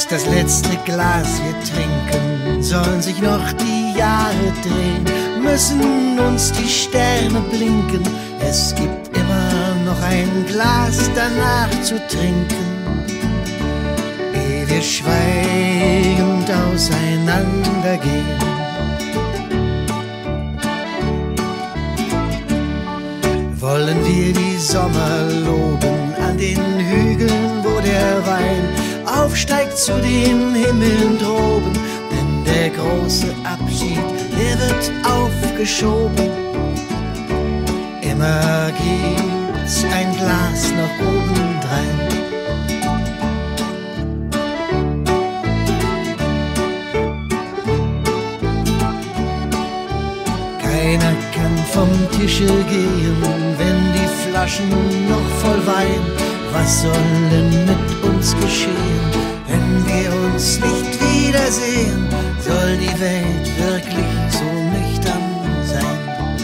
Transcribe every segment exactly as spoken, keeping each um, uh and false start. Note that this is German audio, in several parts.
Bis das letzte Glas wir trinken, sollen sich noch die Jahre drehen, müssen uns die Sterne blinken, es gibt immer noch ein Glas danach zu trinken, ehe wir schweigend auseinandergehen. Wollen wir die Sommer loben an den Hügeln, wo der Wein aufsteigt zu den Himmeln droben, denn der große Abschied, der wird aufgeschoben. Immer gibt's ein Glas nach obendrein. Keiner kann vom Tische gehen, wenn die Flaschen noch voll Wein. Was soll denn mit uns geschehen, wenn wir uns nicht wiedersehen? Soll die Welt wirklich so nüchtern sein?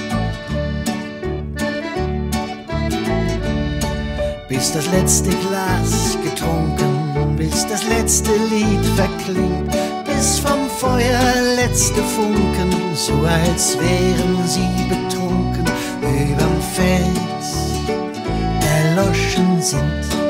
Bis das letzte Glas getrunken, bis das letzte Lied verklingt, bis vom Feuer letzte Funken, so als wären sie betrunken, überm Fels erloschen sind.